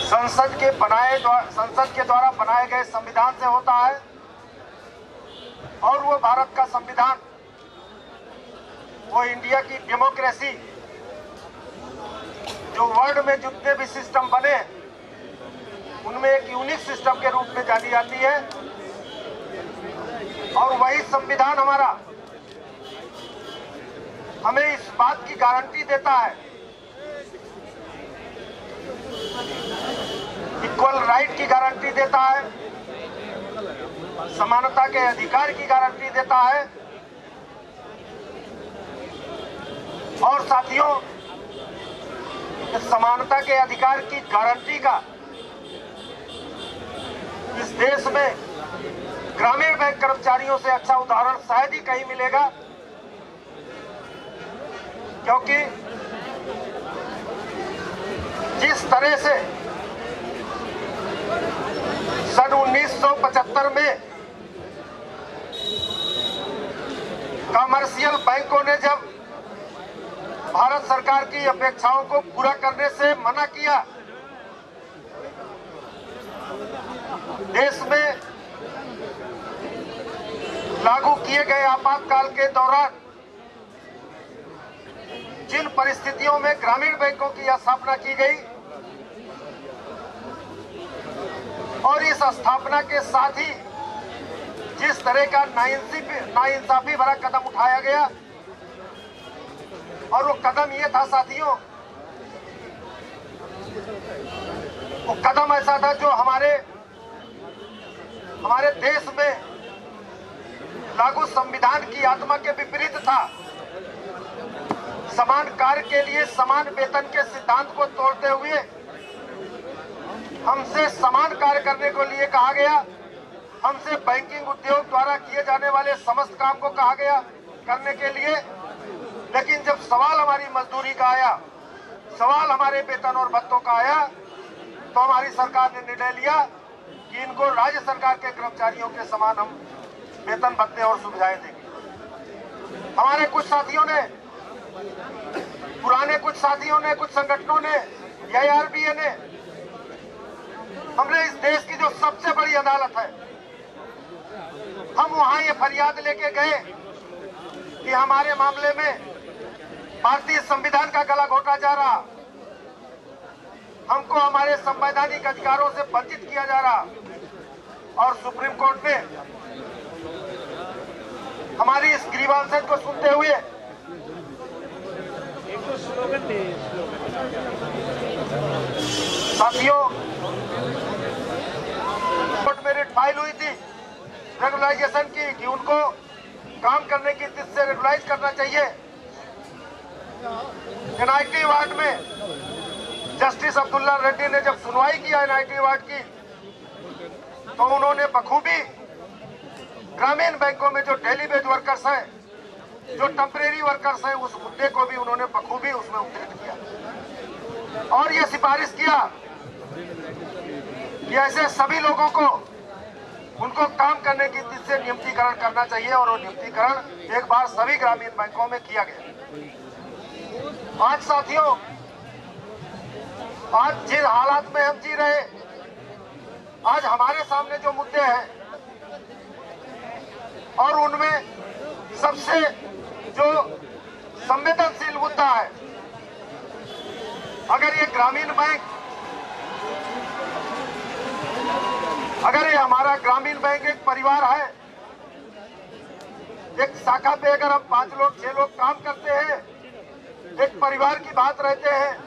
संसद के द्वारा बनाए गए संविधान से होता है और वो भारत का संविधान, वो इंडिया की डेमोक्रेसी, जो वर्ल्ड में जितने भी सिस्टम बने उनमें एक यूनिक सिस्टम के रूप में जानी जाती है। और वही संविधान हमारा हमें इस बात की गारंटी देता है, इक्वल राइट की गारंटी देता है, समानता के अधिकार की गारंटी देता है। और साथियों, इस समानता के अधिकार की गारंटी का इस देश में ग्रामीण बैंक कर्मचारियों से अच्छा उदाहरण शायद ही कहीं मिलेगा, क्योंकि जिस तरह से सन 1975 में कमर्शियल बैंकों ने जब भारत सरकार की अपेक्षाओं को पूरा करने से मना किया, देश में लागू किए गए आपातकाल के दौरान जिन परिस्थितियों में ग्रामीण बैंकों की स्थापना की गई और इस स्थापना के साथ ही जिस तरह का नाइंसाफी भरा कदम उठाया गया, और वो कदम ये था साथियों, वो कदम ऐसा था जो हमारे देश में लागू संविधान की आत्मा के विपरीत था। समान कार्य के लिए समान वेतन के सिद्धांत को तोड़ते हुए हमसे समान कार्य करने को लिए कहा गया, हमसे बैंकिंग उद्योग द्वारा किए जाने वाले समस्त काम को कहा गया करने के लिए। लेकिन जब सवाल हमारी मजदूरी का आया, सवाल हमारे वेतन और भत्तों का आया, तो हमारी सरकार ने निर्णय लिया कि इनको राज्य सरकार के कर्मचारियों के समान हम वेतन भत्ते और सुविधाएं देंगे। हमारे कुछ साथियों ने, पुराने कुछ साथियों ने, कुछ संगठनों ने, AIRBA ने, हमने इस देश की जो सबसे बड़ी अदालत है, हम वहां ये फरियाद लेके गए कि हमारे मामले में भारतीय संविधान का गला घोटा जा रहा, हमको हमारे संवैधानिक अधिकारों से वंचित किया जा रहा। और सुप्रीम कोर्ट ने हमारी इस ग्रीवांसेस को सुनते हुए साथियों, कोर्ट में रिट फाइल हुई थी रेगुलाइजेशन की कि उनको काम करने की स्थिति से रेगुलाइज करना चाहिए। NIT वार्ड में जस्टिस अब्दुल्ला रेड्डी ने जब सुनवाई किया NIT वार्ड की, तो उन्होंने बखूबी ग्रामीण बैंकों में जो डेली वेज वर्कर्स हैं, जो टेम्परेरी वर्कर्स हैं, उस मुद्दे को भी उन्होंने बखूबी उसमें उद्धृत किया और ये सिफारिश किया कि ऐसे सभी लोगों को उनको काम करने की स्थिति से नियमितीकरण करना चाहिए। और वो नियमितीकरण एक बार सभी ग्रामीण बैंकों में किया गया। आज साथियों, आज जिन हालात में हम जी रहे, आज हमारे सामने जो मुद्दे हैं और उनमें सबसे जो संवेदनशील मुद्दा है, अगर ये ग्रामीण बैंक, अगर ये हमारा ग्रामीण बैंक एक परिवार है, एक शाखा पे अगर हम 5 लोग 6 लोग काम करते हैं, एक परिवार की बात रहते हैं,